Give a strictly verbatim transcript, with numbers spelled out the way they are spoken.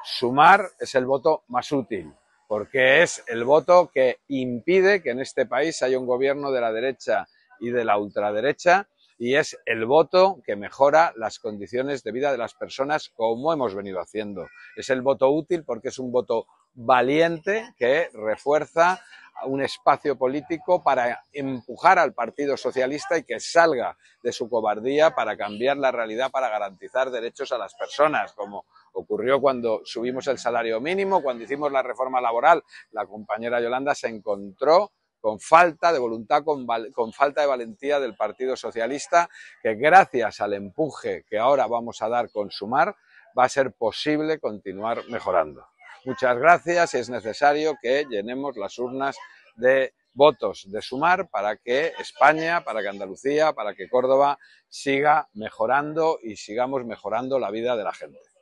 Sumar es el voto más útil, porque es el voto que impide que en este país haya un gobierno de la derecha y de la ultraderecha, y es el voto que mejora las condiciones de vida de las personas, como hemos venido haciendo. Es el voto útil porque es un voto valiente que refuerza un espacio político para empujar al Partido Socialista y que salga de su cobardía para cambiar la realidad, para garantizar derechos a las personas, como ocurrió cuando subimos el salario mínimo, cuando hicimos la reforma laboral. La compañera Yolanda se encontró con falta de voluntad, con, con falta de valentía del Partido Socialista, que gracias al empuje que ahora vamos a dar con Sumar, va a ser posible continuar mejorando. Muchas gracias y es necesario que llenemos las urnas de votos de Sumar para que España, para que Andalucía, para que Córdoba siga mejorando y sigamos mejorando la vida de la gente.